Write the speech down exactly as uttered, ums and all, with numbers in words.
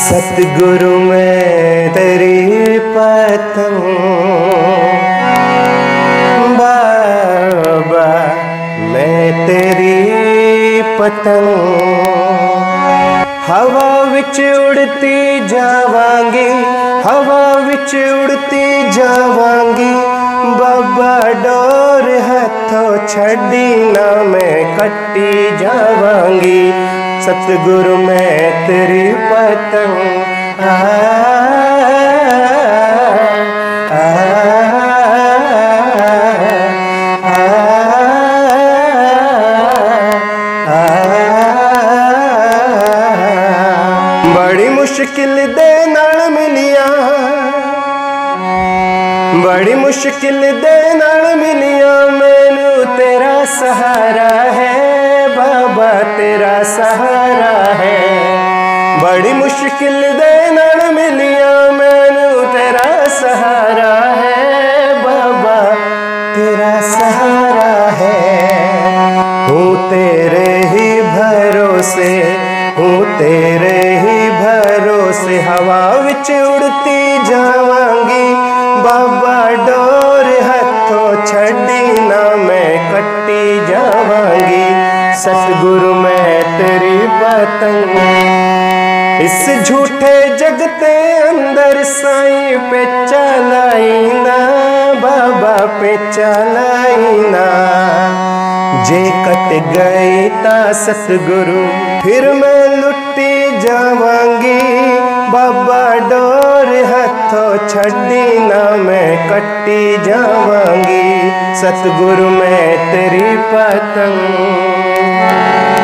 सतगुरु मैं तेरी पतंग, बाबा मैं तेरी पतंग। हवा विच उड़ती जावांगी, हवा विच उड़ती जावांगी, बाबा डोर हाथों छड़ी ना मैं कट्टी जावांगी। सतगुरु मैं तेरी पतंग, आ, आ, आ, आ, बड़ी मुश्किल दे नाल मिलिया, बड़ी मुश्किल दे नाल मिलिया, मैनू तेरा सहारा है बाबा, तेरा सहारा है। बड़ी मुश्किल दे नाल मिलिया, मैनू तेरा सहारा है बाबा, तेरा सहारा है। हूँ तेरे ही भरोसे, हूँ तेरे ही भरोसे, हवा विच उड़ती जावांगी, बाबा डोर हाथों छड़ी ना मैं कट्टी जावांगी। सतगुरु मैं तेरी पतंग, इस झूठे जगते अंदर साईं पे चलाईना, बाबा पे चलाईना। जे कट गई ता सतगुरु फिर मैं लुटी जावांगी, बाबा डोर हाथों छड़ी ना मैं कट्टी जावांगी। सतगुरु मैं तेरी पतंग।